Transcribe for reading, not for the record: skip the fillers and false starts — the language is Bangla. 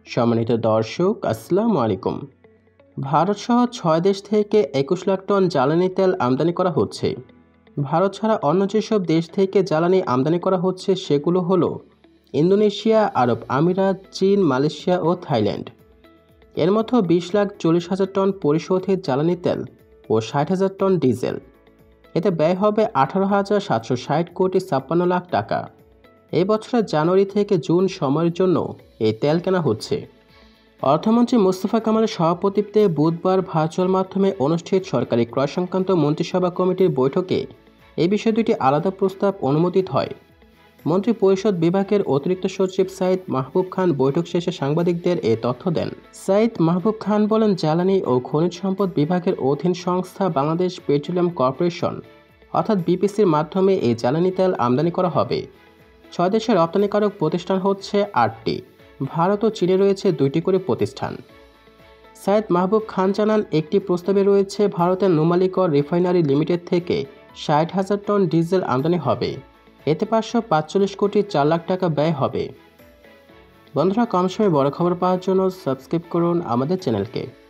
সম্মানিত দর্শক, আসসালামু আলাইকুম। ভারত সহ 6 দেশ থেকে 21 লাখ টন জ্বালানি তেল আমদানি করা হচ্ছে। ভারত ছাড়া অন্য যেসব দেশ থেকে জ্বালানি আমদানি করা হচ্ছে সেগুলো হলো ইন্দোনেশিয়া, আরব আমিরাত, চীন, মালয়েশিয়া ও থাইল্যান্ড। এর মধ্যে 20,40,000 টন পরিশোধিত জ্বালানি তেল ও 60,000 টন ডিজেল। এতে ব্যয় হবে 18,760 কোটি 56 লাখ টাকা। এই বছরের জানুয়ারি থেকে জুন সময়ের জন্য এই তেল কেনা হচ্ছে। অর্থমন্ত্রী মোস্তফা কামালের সভাপতিত্বে বুধবার ভার্চুয়াল মাধ্যমে অনুষ্ঠিত সরকারি ক্রয় সংক্রান্ত মন্ত্রিসভা কমিটির বৈঠকে এই বিষয়ে দুটি আলাদা প্রস্তাব অনুমোদিত হয়। মন্ত্রী পরিষদ বিভাগের অতিরিক্ত সচিব সাইদ মাহবুব খান বৈঠক শেষে সাংবাদিকদের এ তথ্য দেন। সাইদ মাহবুব খান বলেন, জ্বালানি ও খনিজ সম্পদ বিভাগের অধীন সংস্থা বাংলাদেশ পেট্রোলিয়াম কর্পোরেশন অর্থাৎ বিপিসির মাধ্যমে এই জ্বালানি তেল আমদানি করা হবে। 6 দেশের রপ্তানিকারক প্রতিষ্ঠান হচ্ছে 8টি। ভারত ও চীনে রয়েছে 2টি করে প্রতিষ্ঠান। সাইদ মাহবুব খান জানান, একটি প্রস্তাবে রয়েছে ভারতের নুমালিগড় রিফাইনারি লিমিটেড থেকে 60,000 টন ডিজেল আমদানি হবে। এতে 545 কোটি 4 লাখ টাকা ব্যয় হবে। বন্ধুরা, কম সময়ে বড় খবর পাওয়ার জন্য সাবস্ক্রাইব করুন আমাদের চ্যানেলকে।